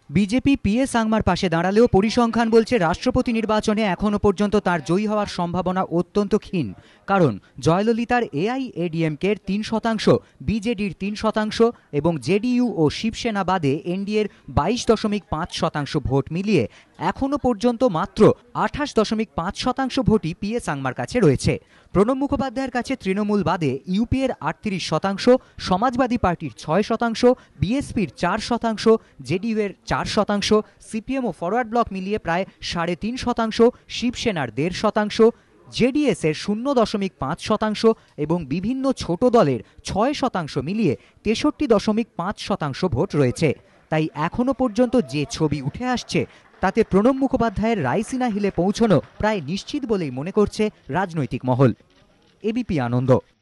BJP PA সাংমার পাশে দাঁড়ালেও পরিসংখ্যান বলছে রাষ্ট্রপতি নির্বাচনে এখনো পর্যন্ত তার জয়ী হওয়ার সম্ভাবনা অত্যন্ত ক্ষীণ। কারণ জয়ললিতার এআইএডিএমকের ৩%, বিজেডির 3% এবং জেডিইউ ও শিবসেনা বাদে এনডিএর 22.5% ভোট মিলিয়ে এখনো পর্যন্ত মাত্র 28.5% ভোটই পিএ সাংমার কাছে রয়েছে। প্রণব মুখোপাধ্যায়ের কাছে তৃণমূল বাদে ইউপিএর 38%, সমাজবাদী পার্টির 6%, বিএসপির 4%, জেডিইউ এর 4%, সিপিএম ও ফরওয়ার্ড ব্লক মিলিয়ে প্রায় 3.5%, শিবসেনার 1.5%, জেডিএস এর 0.5% এবং বিভিন্ন ছোট দলের 6% মিলিয়ে 63.5% ভোট রয়েছে। তাই এখনো পর্যন্ত যে ছবি উঠে আসছে তাতে প্রণব মুখোপাধ্যায়ের রায়সিনা হিলে পৌঁছানো প্রায় নিশ্চিত বলেই মনে করছে রাজনৈতিক মহল। এবিপি আনন্দ।